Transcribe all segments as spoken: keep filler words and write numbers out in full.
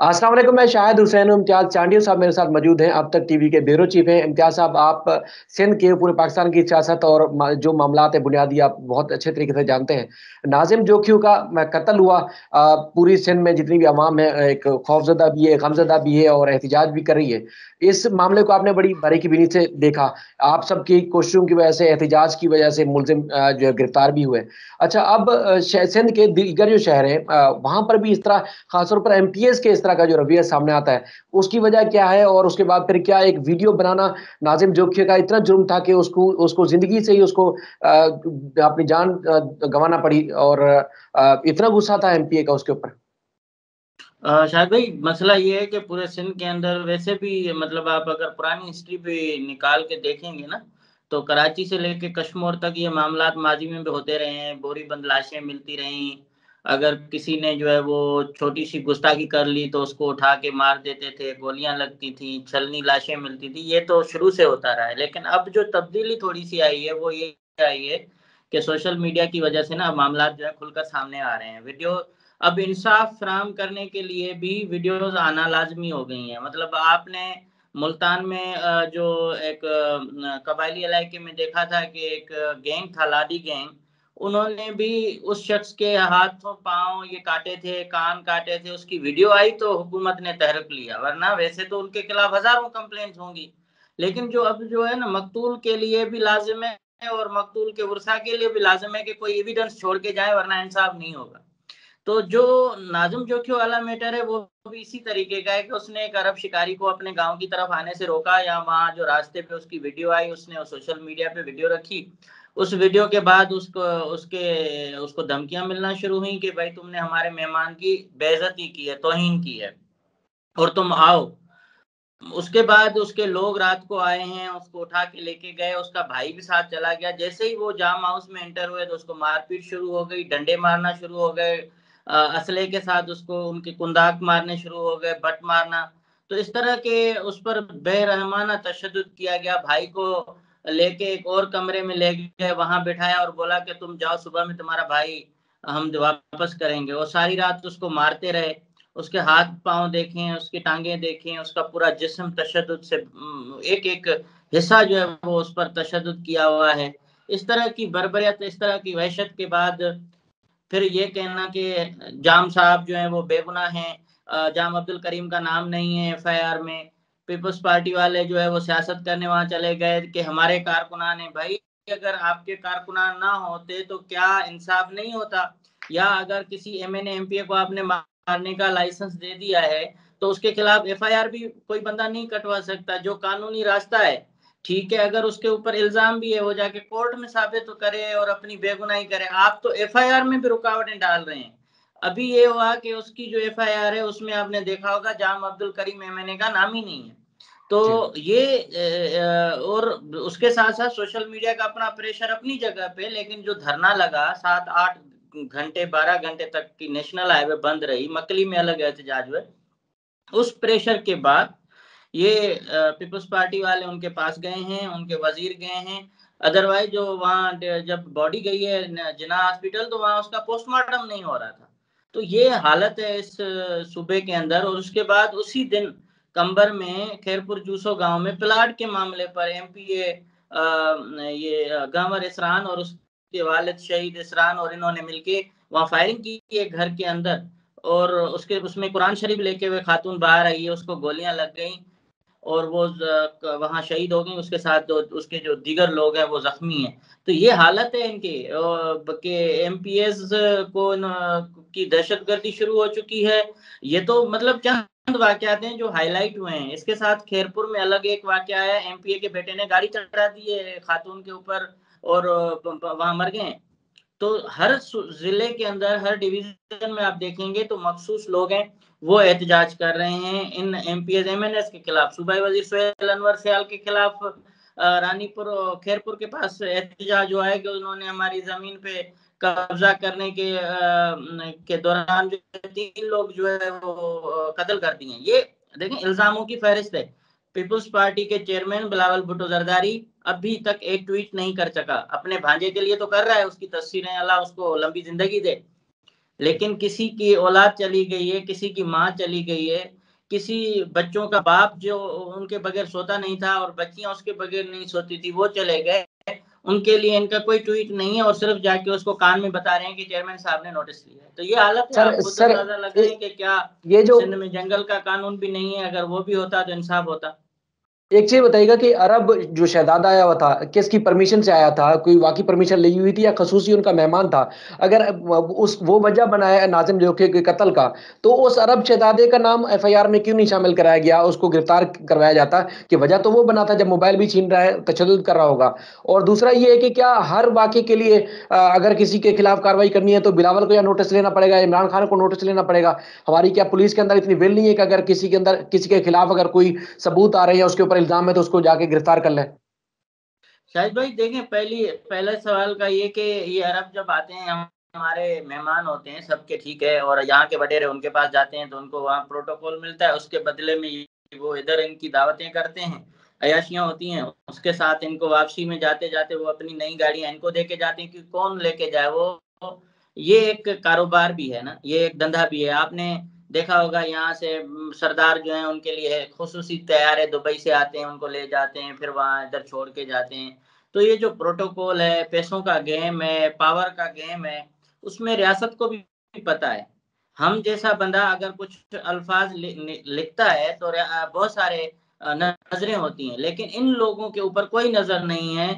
अस्सलाम वालेकुम, मैं शाहिद हुसैन हूं। इम्तियाज़ चांडियो साहब मेरे साथ मौजूद हैं। अब तक टीवी के ब्यूरो चीफ हैं। इम्तियाज़ साहब, आप सिंध के पूरे पाकिस्तान की सियासत और म जो मामलात हैं बुनियादी आप बहुत अच्छे तरीके से जानते हैं। नाज़िम जोखियों का म कत्ल हुआ, अ, पूरी सिंध में जितनी भी अवाम है एक खौफ़ज़दा भी है, गमज़दा भी है और एहतिजाज भी कर रही है। इस मामले को आपने बड़ी बारीकी-बीनी से देखा। आप सबकी कोशिशों की वजह से, एहतिजाज की वजह से मुल्ज़िम अ, जो है गिरफ्तार भी हुए। अच्छा, अब अ, श सिंध के दीगर जो शहर हैं, अ, वहाँ पर भी इस तरह ख़ास तौर पर एमपीएस के इस तरह का जो रवैया सामने आता है, उसकी वजह क्या है? और उसके बाद फिर क्या एक वीडियो बनाना नाज़िम जोखिया का इतना जुर्म था कि उसको उसको ज़िंदगी से ही उसको अ, अपनी जान अ, गँवाना पड़ी और अ, इतना गुस्सा था एमपीए का उसके ऊपर? अ, शायद भाई मसला ये है कि पूरे सिंध के अंदर वैसे भी मतलब आप अगर पुरानी हिस्ट्री भी निकाल के देखेंगे ना, तो कराची से लेके कश्मीर तक ये मामलात माज़ी में भी होते रहे हैं, बोरीबंद लाशें मिलती रहीं। अगर किसी ने जो है वो छोटी-सी गुस्ताखी कर ली तो उसको उठा के मार देते थे, गोलियाँ लगती थी, छलनी लाशें मिलती थी, ये तो शुरू से होता रहा है। लेकिन अब जो तब्दीली थोड़ी-सी आई है वो ये आई है कि सोशल मीडिया की वजह से ना मामलात जो है खुलकर सामने आ रहे हैं। वीडियो अब इंसाफ फराहम करने के लिए भी वीडियोज़ आना लाज़मी हो गई हैं। मतलब आपने मुल्तान में अ, जो एक अ, कबायली इलाके में देखा था कि एक गैंग था, लाडी गैंग, उन्होंने भी उस शख्स के हाथों-पाँव ये काटे थे, कान काटे थे, उसकी वीडियो आई तो हुकूमत ने तहरीक लिया, वरना वैसे तो उनके खिलाफ हज़ारों कंप्लेंट्स होंगी। लेकिन जो अब जो है ना मक़तूल के लिए भी लाज़िम है और मक़तूल के वरसा के लिए भी लाज़िम है कि कोई एविडेंस छोड़ के जाएँ वरना इंसाफ नहीं होगा। तो जो नाज़िम जोखियों वाला मैटर है वो भी इसी तरीके का है कि उसने एक अरब शिकारी को अपने गाँव की तरफ आने से रोका या वहाँ जो रास्ते पे उसकी वीडियो आई, उसने सोशल मीडिया पे वीडियो रखी। उस वीडियो के बाद उसको उसके उसको धमकियाँ मिलना शुरू हुई कि भाई तुमने हमारे मेहमान की बेइज़्ज़ती की है, तौहीन की है और तुम आओ। उसके बाद उसके लोग रात को आए हैं, उसको उठा के लेके गए, उसका भाई भी साथ चला गया। जैसे ही वो जाम हाउस में एंटर हुए तो उसको मारपीट शुरू हो गई, डंडे मारना शुरू हो गए, अ, असले के साथ उसको उनके कुंदाक मारने शुरू हो गए, बट मारना। तो इस तरह के उस पर बेरहमाना तशद्दुद किया गया। भाई को लेके एक और कमरे में ले गए, वहाँ बिठाया और बोला कि तुम जाओ, सुबह में तुम्हारा भाई हम वापस करेंगे और सारी रात उसको मारते रहे। उसके हाथ-पाँव देखें, उसकी टाँगें देखें, उसका पूरा जिस्म तशद्दुद से उम, एक-एक हिस्सा जो है वो उस पर तशद्दुद किया हुआ है। इस तरह की बर्बरियत, इस तरह की वहशत के बाद फिर ये कहना कि जाम साहब जो हैं वो बेगुनाह हैं, अ, जाम अब्दुल करीम का नाम नहीं है एफआईआर में। पीपल्स पार्टी वाले जो है वो सियासत करने वहाँ चले गए कि हमारे कारकुनान हैं। भाई अगर आपके कारकुनान ना होते तो क्या इंसाफ नहीं होता? या अगर किसी एमएनए, एमपीए को आपने मारने का लाइसेंस दे दिया है, तो उसके खिलाफ एफआईआर भी कोई बंदा नहीं कटवा सकता, जो कानूनी रास्ता है। ठीक है, अगर उसके ऊपर इल्ज़ाम भी है, वो जाके कोर्ट में साबित तो करे और अपनी बेगुनाही करे। आप तो एफआईआर में भी रुकावटें डाल रहे हैं। अभी ये हुआ कि उसकी जो एफआईआर है, उसमें आपने देखा होगा जाम अब्दुल करीम एमएनए का नाम ही नहीं है। जी। तो ये अ अ, और उसके साथ-साथ सोशल मीडिया का अपना प्रेशर अपनी जगह पे, लेकिन जो धरना लगा सात आठ घंटे, बारह घंटे तक की नेशनल हाईवे बंद रही, मकली में अलग एहतजाज हुए। उस प्रेशर के बाद ये अ, पीपल्स पार्टी वाले उनके पास गए हैं, उनके वज़ीर गए हैं। अदरवाइज़ जो वहाँ ड जब बॉडी गई है न जिन्ना हॉस्पिटल तो वहाँ उसका पोस्टमार्टम नहीं हो रहा था। तो ये हालत है इस सूबे के अंदर और उसके बाद उसी दिन कंबर में खैरपुर जूसो गाँव में प्लाट के मामले पर एमपीए अ, ये गंवर इसरान और उसके वालिद शहीद इसरान और इन्होंने मिलके वहाँ फायरिंग की एक घर के अंदर और उसके उसमें कुरान शरीफ लेके हुए खातून बाहर आई है, उसको गोलियाँ लग गईं और वो ज क वहाँ शहीद हो गईं, उसके साथ जो उसके जो दीगर लोग हैं वो ज़ख्मी हैं। तो ये हालत है इनकी अ, ब के एमपीएस को न की दहशतगर्दी शुरू हो चुकी है। ये तो मतलब चंद वाक़यात हैं जो हाइलाइट हुए हैं। इसके साथ खैरपुर में अलग एक वाक़या है, एमपीए के बेटे ने गाड़ी चढ़ा दी है खातून के ऊपर और प प वहाँ मर गए हैं। तो हर सु ज़िले के अंदर, हर डिवीज़न में आप देखेंगे तो मखसूस लोग हैं, वो एहतजाज कर रहे हैं इन एमपीएस, एमएनएस के खिलाफ। सूबाई वज़ीर सोहेल अनवर सयाल के खिलाफ अ, रानीपुर खेरपुर के पास एहतजाज हुआ है कि उन्होंने हमारी ज़मीन पे कब्ज़ा करने के अ, न के दौरान जो तीन लोग जो है वो अ, कत्ल कर दिए हैं। ये देखें इल्ज़ामों की फ़हरिस्त है। पीपल्स पार्टी के चेयरमैन बिलावल भुट्टो ज़रदारी अभी तक एक ट्वीट नहीं कर सका। अपने भांजे के लिए तो कर रहा है, उसकी तस्वीरें अल्लाह उसको लंबी ज़िंदगी दे। लेकिन किसी की औलाद चली गई है, किसी की माँ चली गई है, किसी बच्चों का बाप जो उनके बगैर सोता नहीं था और बच्चियां उसके बगैर नहीं सोती थी, वो चले गए, उनके लिए इनका कोई ट्वीट नहीं है और सिर्फ जाके उसको कान में बता रहे हैं कि चेयरमैन साहब ने नोटिस लिया है। तो ये हालत है, सर आप खुद सर अंदाजा ये, लगाएं कि क्या ये जो सिंध में जंगल का कानून भी नहीं है, अगर वो भी होता तो इंसाफ होता। एक चीज बताइएगा कि अरब जो शहजादा आया हुआ था, किसकी परमिशन से आया था? कोई वाकई परमिशन ली हुई थी या खसूसी उनका मेहमान था? अगर उस वो वजह बनाया नाजिम जोखे के कत्ल का, तो उस अरब शहजादे का नाम एफआईआर में क्यों नहीं शामिल कराया गया, उसको गिरफ्तार करवाया जाता? कि वजह तो वो बना था, जब मोबाइल भी छीन रहा है, तशद्दुद कर रहा होगा। और दूसरा ये है कि क्या हर वाकई के लिए अ, अगर किसी के खिलाफ कार्रवाई करनी है तो बिलावल को या नोटिस लेना पड़ेगा, इमरान खान को नोटिस लेना पड़ेगा? हमारी क्या पुलिस के अंदर इतनी विल नहीं है कि अगर किसी के अंदर किसी के खिलाफ अगर कोई सबूत आ रहे हैं, उसके ऊपर इल्जाम है, तो उसको जाके गिरफ्तार कर लें? शाहिद भाई देखें, पहली पहले सवाल का ये कि ये अरब जब आते हैं, हम हमारे मेहमान होते हैं सबके, ठीक है, और यहाँ के वडेरे उनके पास जाते हैं तो उनको वहाँ प्रोटोकॉल मिलता है, उसके बदले में वो इधर इनकी दावतें करते हैं, अयाशियां होती हैं, उसके साथ इनको वापसी में जाते जाते वो अपनी नई गाड़ियां इनको देके जाते हैं कि कौन लेके जाए वो। ये एक कारोबार भी है ना, ये एक धंधा भी है। आपने देखा होगा यहाँ से सरदार जो है उनके लिए खुसूसी तैयारे दुबई से आते हैं, उनको ले जाते हैं, फिर वहां इधर छोड़ के जाते हैं। तो ये जो प्रोटोकॉल है, पैसों का गेम है, पावर का गेम है, उसमें रियासत को भी पता है। हम जैसा बंदा अगर कुछ अल्फाज लि, लिखता है तो बहुत सारे नजरें होती हैं, लेकिन इन लोगों के ऊपर कोई नजर नहीं है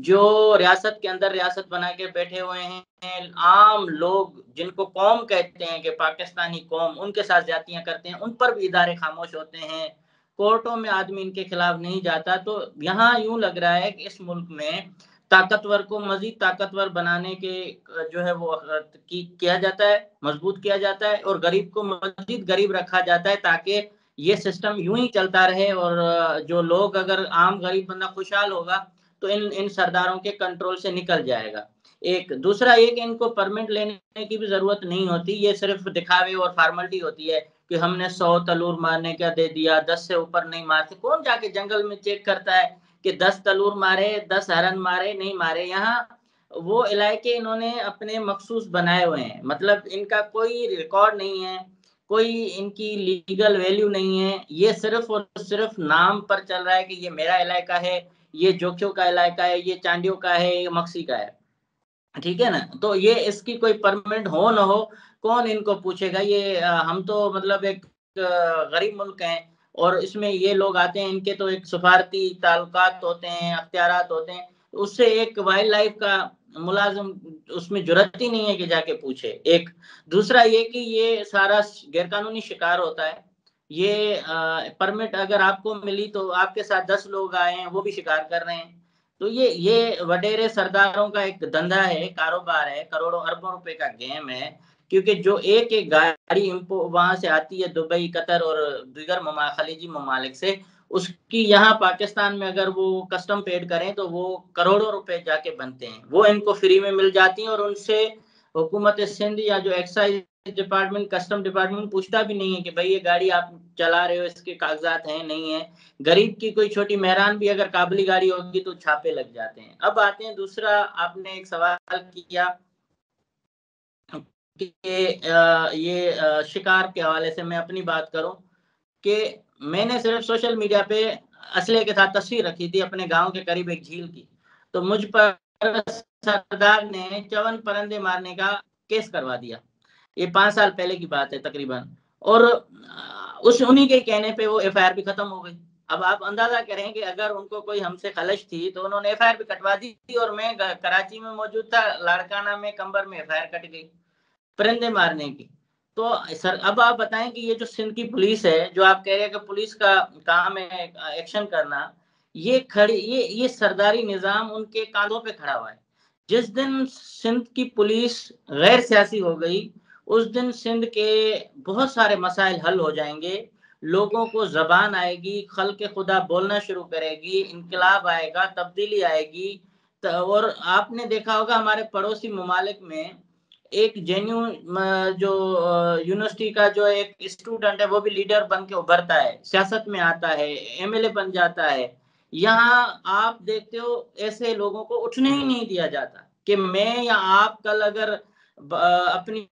जो रियासत के अंदर रियासत बना के बैठे हुए हैं। आम लोग जिनको कौम कहते हैं कि पाकिस्तानी कौम, उनके साथ ज्यादतियां करते हैं, उन पर भी इदारे खामोश होते हैं, कोर्टों में आदमी इनके खिलाफ नहीं जाता। तो यहाँ यूं लग रहा है कि इस मुल्क में ताकतवर को मजीद ताकतवर बनाने के जो है वो की, किया जाता है, मजबूत किया जाता है, और गरीब को मजीद गरीब रखा जाता है, ताकि ये सिस्टम यूं ही चलता रहे। और जो लोग, अगर आम गरीब बंदा खुशहाल होगा तो इन इन सरदारों के कंट्रोल से निकल जाएगा। एक दूसरा ये कि इनको परमिट लेने की भी जरूरत नहीं होती, ये सिर्फ दिखावे और फॉर्मेलिटी होती है कि हमने सौ तलूर मारने का दे दिया, दस से ऊपर नहीं मारते। कौन जाके जंगल में चेक करता है कि दस तलूर मारे, दस हरन मारे, नहीं मारे? यहाँ वो इलाके इन्होंने अपने मखसूस बनाए हुए हैं, मतलब इनका कोई रिकॉर्ड नहीं है, कोई इनकी लीगल वैल्यू नहीं है। ये सिर्फ और सिर्फ नाम पर चल रहा है कि ये मेरा इलाका है, ये जोखियों का इलाका है, ये चांडियों का है, ये मक्सी का है, ठीक है ना। तो ये इसकी कोई परमिट हो ना हो, कौन इनको पूछेगा? ये हम तो मतलब एक गरीब मुल्क हैं, और इसमें ये लोग आते हैं, इनके तो एक सफारती ताल्लुकात होते हैं, अख्तियारात होते हैं, उससे एक वाइल्ड लाइफ का मुलाजिम उसमें जुर्रत ही नहीं है कि जाके पूछे। एक दूसरा ये कि ये सारा गैरकानूनी शिकार होता है। ये परमिट अगर आपको मिली तो आपके साथ दस लोग आए हैं, वो भी शिकार कर रहे हैं। तो ये ये वडेरे सरदारों का एक धंधा है, कारोबार है, करोड़ों अरबों रुपए का गेम है। क्योंकि जो एक एक गाड़ी वहां से आती है दुबई, कतर और दीगर ममा, खलीजी ममालिक से, उसकी यहाँ पाकिस्तान में अगर वो कस्टम पेड करें तो वो करोड़ों रुपए जाके बनते हैं, वो इनको फ्री में मिल जाती हैं। और उनसे हुकूमत सिंध या जो एक्साइज डिपार्टमेंट, कस्टम डिपार्टमेंट पूछता भी नहीं है कि भाई ये गाड़ी आप चला रहे हो, इसके कागजात हैं नहीं है। गरीब की कोई छोटी मेहरान भी अगर काबली गाड़ी होगी तो छापे लग जाते हैं। अब आते हैं दूसरा, आपने एक सवाल किया कि ये शिकार के हवाले से मैं अपनी बात करूं कि मैंने सिर्फ सोशल मीडिया पे असले के साथ तस्वीर रखी थी अपने गांव के करीब एक झील की, तो मुझ पर सरदार ने चवन परिंदे मारने का केस करवा दिया। ये पांच साल पहले की बात है तकरीबन, और उस उन्हीं के कहने पे वो एफआईआर भी खत्म हो गई। अब आप अंदाजा करें कि अगर उनको कोई हमसे खलश थी तो उन्होंने एफआईआर भी कटवा दी थी, और मैं कराची में मौजूद था, लाड़काना में कंबर में एफआईआर कट गई परिंदे मारने की। तो सर अब आप बताएं कि ये जो सिंध की पुलिस है, जो आप कह रहे हैं कि पुलिस का काम है एक्शन करना, ये खड़ी ये ये सरदारी निजाम उनके कांधों पे खड़ा हुआ है। जिस दिन सिंध की पुलिस गैर सियासी हो गई, उस दिन सिंध के बहुत सारे मसाइल हल हो जाएंगे, लोगों को जबान आएगी, खल के खुदा बोलना शुरू करेगी, इनकलाब आएगा, तब्दीली आएगी। और आपने देखा होगा हमारे पड़ोसी ममालिक में एक जेन्यून जो यूनिवर्सिटी का जो एक स्टूडेंट है वो भी लीडर बन के उभरता है, सियासत में आता है, एमएलए बन जाता है। यहाँ आप देखते हो ऐसे लोगों को उठने ही नहीं दिया जाता कि मैं या आप कल अगर अपनी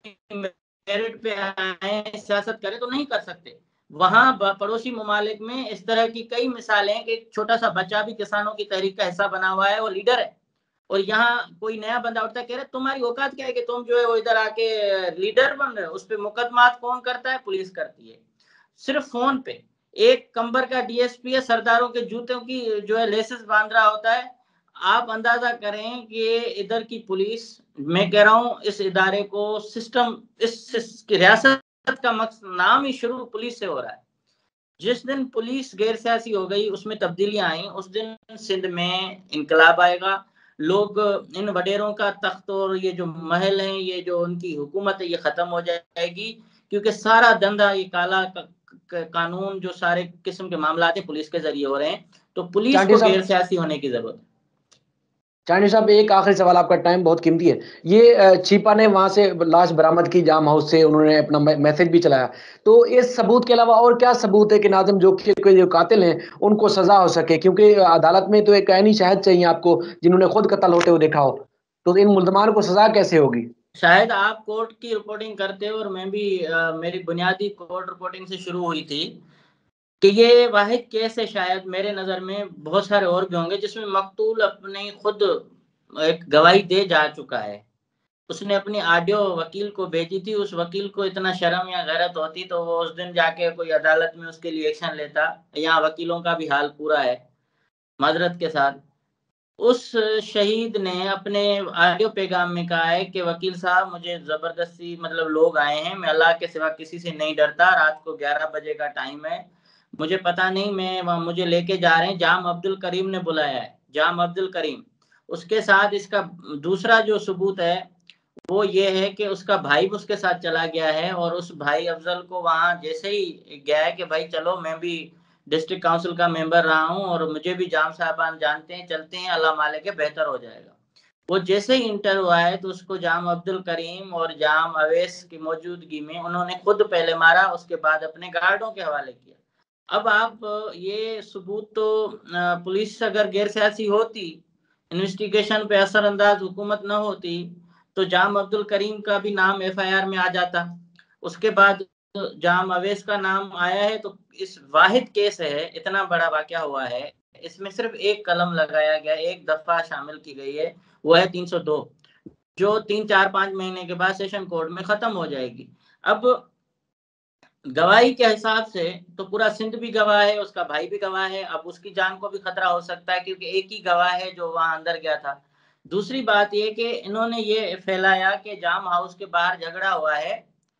मेरिट पे आए, सियासत करें, तो नहीं कर सकते। वहाँ पड़ोसी ममालिक में इस तरह की कई मिसालें हैं कि एक छोटा सा बच्चा भी किसानों की तहरीक का हिस्सा बना हुआ है, वो लीडर है, और यहाँ कोई नया बंदा उठता है, कह रहे तुम्हारी औकात क्या है कि तुम जो है वो इधर आके लीडर बन रहे हो। उस पर मुकदमा कौन करता है? पुलिस करती है, सिर्फ फोन पे। एक कंबर का डीएसपी है, सरदारों के जूतों की जो है लेसेस बांध रहा होता है। आप अंदाजा करें कि इधर की पुलिस, मैं कह रहा हूं इस इदारे को, सिस्टम, इस, इस रियासत का मकसद, नाम ही शुरू पुलिस से हो रहा है। जिस दिन पुलिस गैर सियासी हो गई, उसमें तब्दीलियां आई, उस दिन सिंध में इनकलाब आएगा। लोग, इन वडेरों का तख्त और ये जो महल हैं, ये जो उनकी हुकूमत है, ये खत्म हो जाएगी, क्योंकि सारा धंधा, ये काला कानून, जो सारे किस्म के मामला है पुलिस के जरिए हो रहे हैं। तो पुलिस चांटिया को गैर साहब सियासी होने की जरूरत है। चांटिया साहब, एक आखिरी सवाल, आपका टाइम बहुत कीमती है। ये छिपा ने वहां से लाश बरामद की, जाम हाउस से, उन्होंने अपना मैसेज भी चलाया, तो इस सबूत के अलावा और क्या सबूत है कि नाजिम जोकी के जो कातिल हैं उनको सजा हो सके? क्योंकि अदालत में तो एक ऐनी शाहिद चाहिए आपको जिन्होंने खुद कत्ल होते हुए देखा हो, तो इन मुल्जमान को सजा कैसे होगी? शायद आप कोर्ट की रिपोर्टिंग करते हो, और मैं भी, आ, मेरी बुनियादी कोर्ट रिपोर्टिंग से शुरू हुई थी कि ये वाहिद केस है शायद मेरे नज़र में, बहुत सारे और भी होंगे, जिसमें मकतूल अपने खुद एक गवाही दे जा चुका है। उसने अपनी ऑडियो वकील को भेजी थी, उस वकील को इतना शर्म या गैरत होती तो वो उस दिन जाके कोई अदालत में उसके लिए एक्शन लेता। यहाँ वकीलों का भी हाल पूरा है, माजरत के साथ। उस शहीद ने अपने ऑडियो पैगाम में कहा है कि वकील साहब, मुझे जबरदस्ती, मतलब लोग आए हैं, मैं अल्लाह के सिवा किसी से नहीं डरता, रात को ग्यारह बजे का टाइम है, मुझे पता नहीं, मैं, मुझे लेके जा रहे हैं, जाम अब्दुल करीम ने बुलाया है, जाम अब्दुल करीम। उसके साथ इसका दूसरा जो सबूत है वो ये है कि उसका भाई भी उसके साथ चला गया है, और उस भाई अफजल को वहां जैसे ही गया है कि भाई चलो, मैं भी डिस्ट्रिक्ट काउंसिल का मेंबर रहा हूं और मुझे भी जाम साहबान जानते हैं, चलते हैं, अल्लाह मालिक के बेहतर हो जाएगा। वो जैसे ही इंटर हुआ है तो उसको जाम अब्दुल करीम और जाम अवैस की मौजूदगी में उन्होंने खुद पहले मारा, उसके बाद अपने गार्डों के हवाले किया। अब आप, ये सबूत तो, पुलिस अगर गैर सियासी होती, इन्वेस्टिगेशन पे असरअंदाज हुकूमत न होती, तो जाम अब्दुल करीम का भी नाम एफआईआर में आ जाता। उसके बाद जाम अवैस का नाम आया है। तो इस वाहिद केस है, इतना बड़ा वाकया हुआ है, इसमें सिर्फ एक कलम लगाया गया, एक दफा शामिल की गई है, वो है तीन सौ दो, जो तीन चार पांच महीने के बाद सेशन कोर्ट में खत्म हो जाएगी। अब गवाही के हिसाब से तो पूरा सिंध भी गवाह है, उसका भाई भी गवाह है, अब उसकी जान को भी खतरा हो सकता है, क्योंकि एक ही गवाह है जो वहां अंदर गया था। दूसरी बात ये कि इन्होंने ये फैलाया कि जाम हाउस के बाहर झगड़ा हुआ है,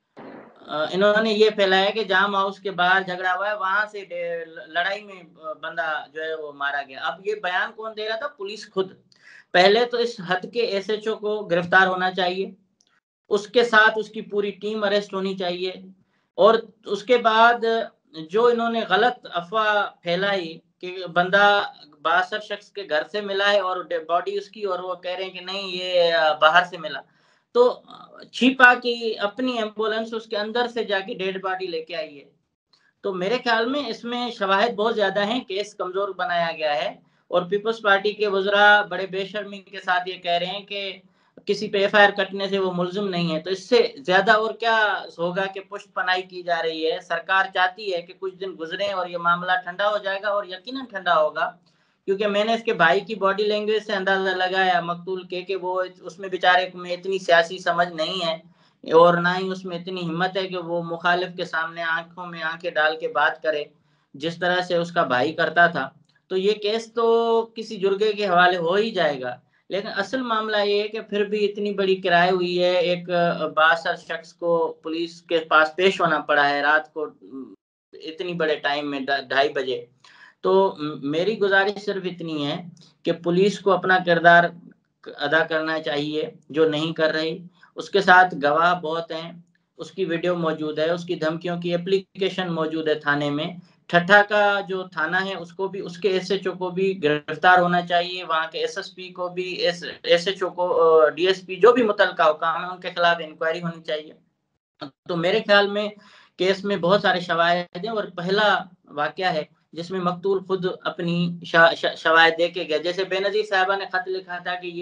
इन्होंने ये फैलाया कि जाम हाउस के बाहर झगड़ा हुआ है, वहां से लड़ाई में बंदा जो है वो मारा गया। अब ये बयान कौन दे रहा था? पुलिस खुद। पहले तो इस हद के एसएचओ को गिरफ्तार होना चाहिए, उसके साथ उसकी पूरी टीम अरेस्ट होनी चाहिए, और उसके बाद जो इन्होंने गलत अफवाह फैलाई कि बंदा बासठ शख्स के घर से मिला है और बॉडी उसकी, और वो कह रहे हैं कि नहीं ये बाहर से मिला, तो छिपा की अपनी एम्बुलेंस उसके अंदर से जाके डेड बॉडी लेके आई है। तो मेरे ख्याल में इसमें शवाहिद बहुत ज्यादा हैं, केस कमजोर बनाया गया है, और पीपल्स पार्टी के वज़रा बड़े बेशर्मी के साथ ये कह रहे हैं कि किसी पे एफआईआर कटने से वो मुल्जिम नहीं है। तो इससे ज्यादा और क्या होगा कि पुष्ट पनाही की जा रही है। सरकार चाहती है कि कुछ दिन गुजरे और ये मामला ठंडा हो जाएगा, और यकीनन ठंडा होगा, क्योंकि मैंने इसके भाई की बॉडी लैंग्वेज से अंदाजा लगाया मकतूल के, कि वो, उसमें बेचारे में इतनी सियासी समझ नहीं है, और ना ही उसमें इतनी हिम्मत है कि वो मुखालिफ के सामने आंखों में आंखें डाल के बात करे, जिस तरह से उसका भाई करता था। तो ये केस तो किसी जुर्गे के हवाले हो ही जाएगा। लेकिन असल मामला ये है कि फिर भी इतनी बड़ी किराए हुई है, एक बासठ शख्स को पुलिस के पास पेश होना पड़ा है रात को, इतनी बड़े टाइम में, ढाई बजे। तो मेरी गुजारिश सिर्फ इतनी है कि पुलिस को अपना किरदार अदा करना चाहिए, जो नहीं कर रही। उसके साथ गवाह बहुत हैं, उसकी वीडियो मौजूद है, उसकी धमकियों की एप्लीकेशन मौजूद है थाने में। ठट्ठा का जो थाना है उसको भी, उसके एसएचओ को भी गिरफ्तार होना चाहिए, वहाँ के एसएसपी को भी, एस एसएचओ को, डीएसपी, जो भी मुतलका हुकाम है उनके खिलाफ इंक्वायरी होनी चाहिए। तो मेरे ख्याल में केस में बहुत सारे शवाहिद हैं, और पहला वाकया है जिसमें मकतूल खुद अपनी शवाहिद दे के गया। जैसे बेनजीर साहबा ने खत लिखा था कि ये ये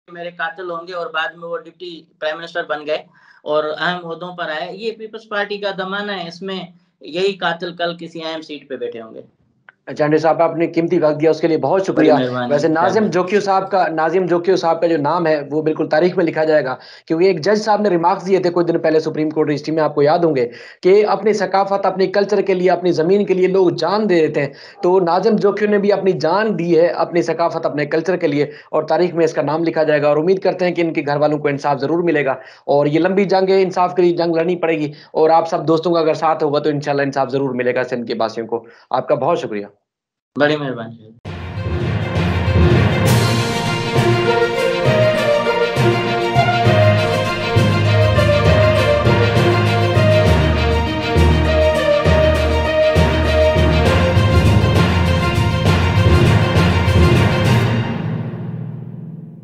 मेरे कातिल होंगे और बाद में वो डिप्टी प्राइम मिनिस्टर बन गए और अहम ओहदों पर आए। ये पीपल्स पार्टी का ज़माना है, इसमें यही कातिल कल किसी अहम सीट पे बैठे होंगे। चांडिल साहब, आपने कीमती वक़्त दिया, उसके लिए बहुत बड़ी शुक्रिया। मेहरबानी वैसे शायद नाज़िम भाई। जोकियो साहब का नाज़िम जोकियो साहब का जो नाम है, वो बिल्कुल तारीख में लिखा जाएगा, क्योंकि एक जज साहब ने रिमार्क्स दिए थे कुछ दिन पहले सुप्रीम कोर्ट हिस्ट्री में, आपको याद होंगे, कि अपनी सकाफ़त, अपनी कल्चर के लिए, अपनी ज़मीन के लिए लोग जान दे देते हैं। तो नाज़िम जोकियो ने भी अपनी जान दी है, अपनी सकाफ़त, अपने कल्चर के लिए, और तारीख में इसका नाम लिखा जाएगा, और उम्मीद करते हैं कि इनके घरवालों को इंसाफ़ ज़रूर मिलेगा, और ये लंबी जंग है, इंसाफ़ के लिए जंग लड़नी पड़ेगी, और आप सब दोस्तों का अगर साथ होगा, तो इंशाअल्लाह इंसाफ़ ज़रूर मिलेगा सिंध के वासियों को। आपका बहुत शुक्रिया। बड़ी मेहरबानी।